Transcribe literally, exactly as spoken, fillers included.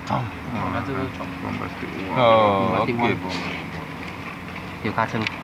Oh, Bombastic. oh, Bombastic okay. one. Yung kasan